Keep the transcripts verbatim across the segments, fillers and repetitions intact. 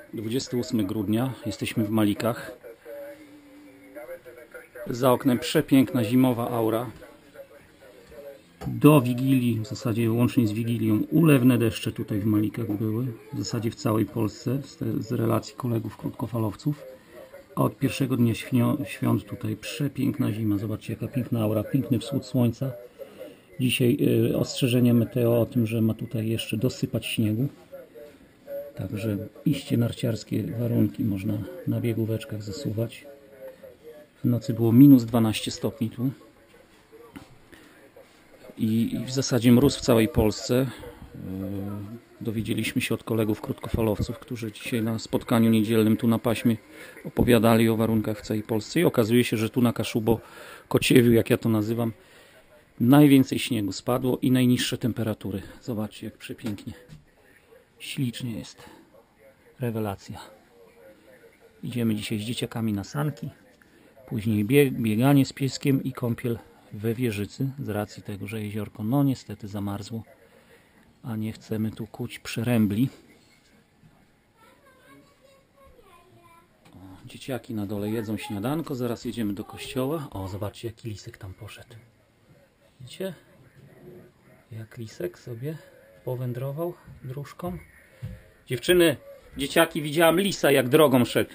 dwudziestego ósmego grudnia, jesteśmy w Malikach. Za oknem przepiękna zimowa aura. Do Wigilii, w zasadzie łącznie z Wigilią, ulewne deszcze tutaj w Malikach były. W zasadzie w całej Polsce, z, z relacji kolegów krótkofalowców. A od pierwszego dnia świąt tutaj przepiękna zima. Zobaczcie, jaka piękna aura, piękny wschód słońca. Dzisiaj y, ostrzeżenie meteo o tym, że ma tutaj jeszcze dosypać śniegu. Także iście narciarskie warunki, można na biegóweczkach zasuwać. W nocy było minus dwanaście stopni tu. I, I w zasadzie mróz w całej Polsce. Yy, dowiedzieliśmy się od kolegów krótkofalowców, którzy dzisiaj na spotkaniu niedzielnym tu na paśmie opowiadali o warunkach w całej Polsce. I okazuje się, że tu na Kaszubo-Kociewiu, jak ja to nazywam, najwięcej śniegu spadło i najniższe temperatury. Zobaczcie, jak przepięknie. Ślicznie jest. Rewelacja. Idziemy dzisiaj z dzieciakami na sanki. Później bieg, bieganie z pieskiem i kąpiel we Wieżycy. Z racji tego, że jeziorko no niestety zamarzło. A nie chcemy tu kuć przerębli. O, dzieciaki na dole jedzą śniadanko. Zaraz jedziemy do kościoła. O, zobaczcie, jaki lisek tam poszedł. Widzicie? Jak lisek sobie powędrował dróżką. Dziewczyny, dzieciaki, widziałam lisa, jak drogą szedł.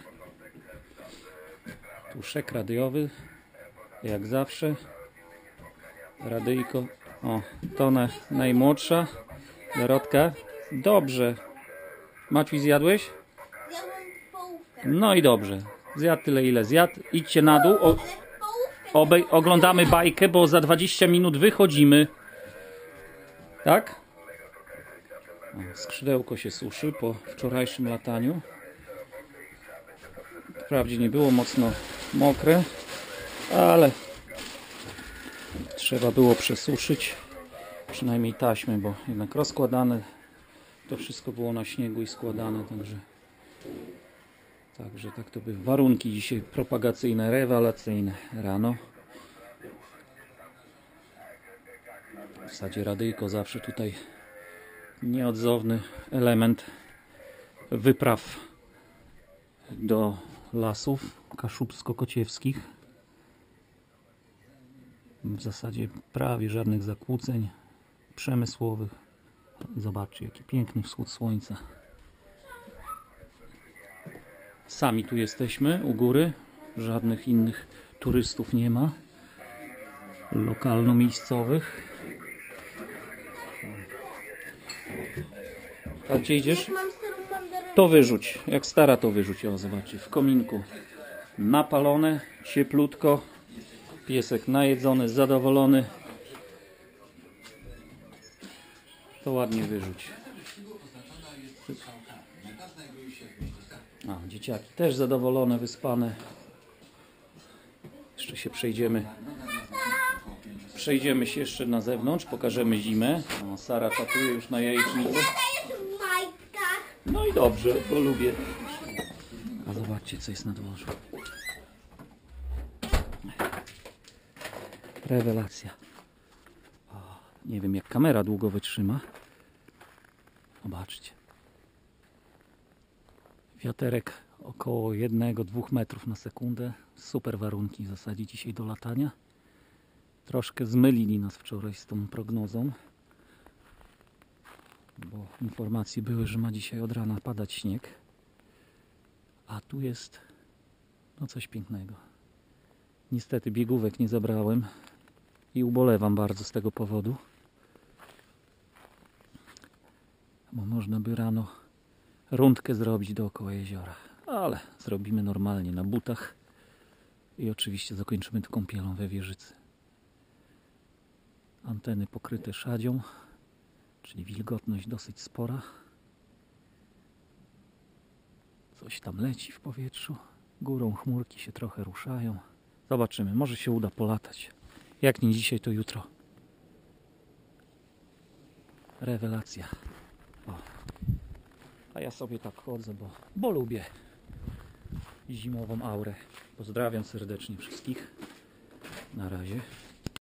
Tu szek radiowy, jak zawsze. Radyjko. O, to na, najmłodsza. Dorotka. Dobrze. Maciuś, zjadłeś? No i dobrze. Zjadł tyle, ile zjadł. Idźcie na dół. O, obej, oglądamy bajkę, bo za dwadzieścia minut wychodzimy. Tak? O, skrzydełko się suszy po wczorajszym lataniu. Wprawdzie nie było mocno mokre, ale trzeba było przesuszyć przynajmniej taśmy, bo jednak rozkładane to wszystko było na śniegu i składane, także także tak to były warunki dzisiaj propagacyjne, rewelacyjne rano. W zasadzie radyjko zawsze tutaj nieodzowny element wypraw do lasów kaszubsko-kociewskich. W zasadzie prawie żadnych zakłóceń przemysłowych. Zobaczcie, jaki piękny wschód słońca. Sami tu jesteśmy u góry. Żadnych innych turystów nie ma. Lokalno-miejscowych. A gdzie idziesz? To wyrzuć. Jak stara, to wyrzuć. O, zobaczcie, w kominku napalone, cieplutko. Piesek najedzony, zadowolony. To ładnie wyrzuć. A, dzieciaki też zadowolone, wyspane. Jeszcze się przejdziemy. Przejdziemy się jeszcze na zewnątrz, pokażemy zimę. O, Sara czatuje już na jajecznicę. No i dobrze, bo lubię. A zobaczcie, co jest na dworzu. Rewelacja. O, nie wiem, jak kamera długo wytrzyma. Zobaczcie. Wiaterek około jednego do dwóch metrów na sekundę. Super warunki w zasadzie dzisiaj do latania. Troszkę zmylili nas wczoraj z tą prognozą, bo informacje były, że ma dzisiaj od rana padać śnieg. A tu jest no coś pięknego. Niestety biegówek nie zabrałem i ubolewam bardzo z tego powodu, bo można by rano rundkę zrobić dookoła jeziora, ale zrobimy normalnie na butach i oczywiście zakończymy to kąpielą we Wieżycy. Anteny pokryte szadzią, czyli wilgotność dosyć spora. Coś tam leci w powietrzu, górą chmurki się trochę ruszają. Zobaczymy, może się uda polatać. Jak nie dzisiaj, to jutro. Rewelacja. O. A ja sobie tak chodzę, bo, bo lubię zimową aurę. Pozdrawiam serdecznie wszystkich. Na razie.